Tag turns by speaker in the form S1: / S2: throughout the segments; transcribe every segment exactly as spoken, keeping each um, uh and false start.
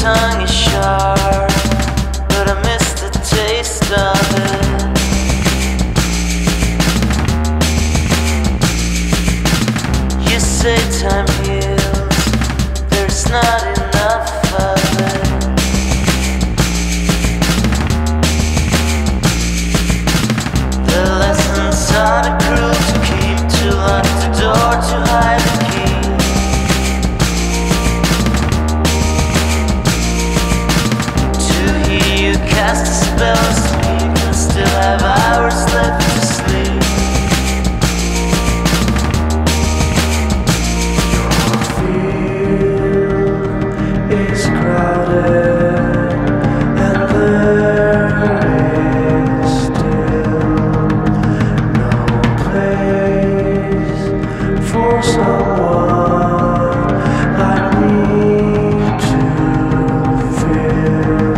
S1: tongue is sharp, but I miss the taste of it. You say time heals, there's not enough of it. The lessons are the cruel to keep, to lock the door, to hide the key. To hear you cast a spell of sleep and still have hours left to sleep. Is crowded and there is still no place for someone like me to feel.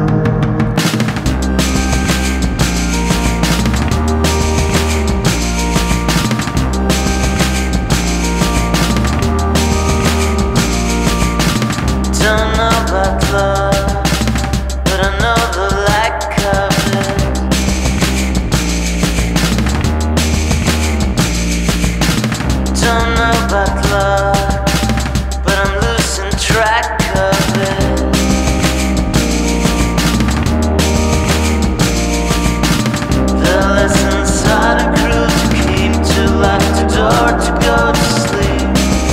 S1: Don't know about love, but I know the lack of it. Don't know about love, but I'm losing track of it. The lessons are the cruel to keep, to lock the door, to go to sleep.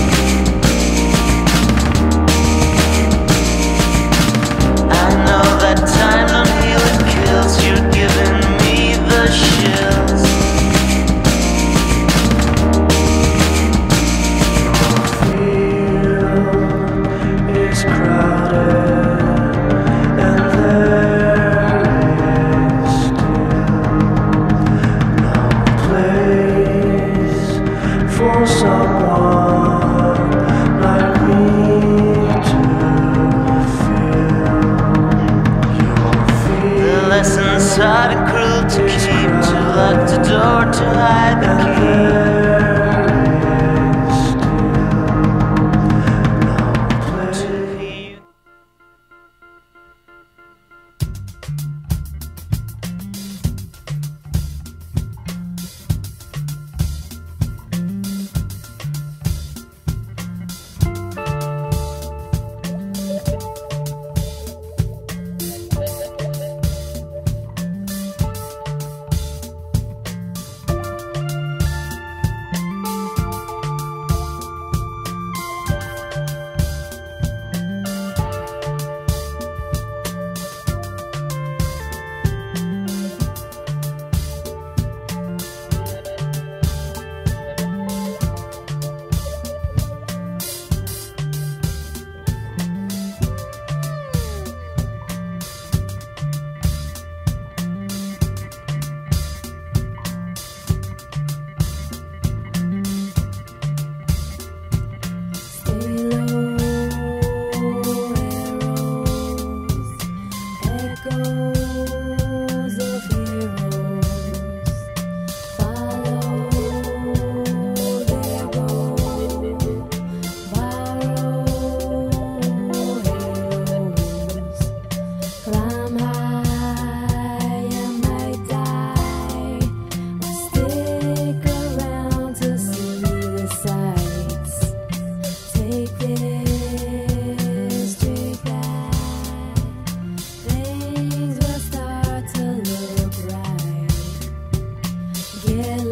S1: That time don't heal, it kills. You're giving me the chills. Your field is crowded and there is still no place for someone like me to lessons are the cruel to keep, to lock the door, to hide the key. Yeah.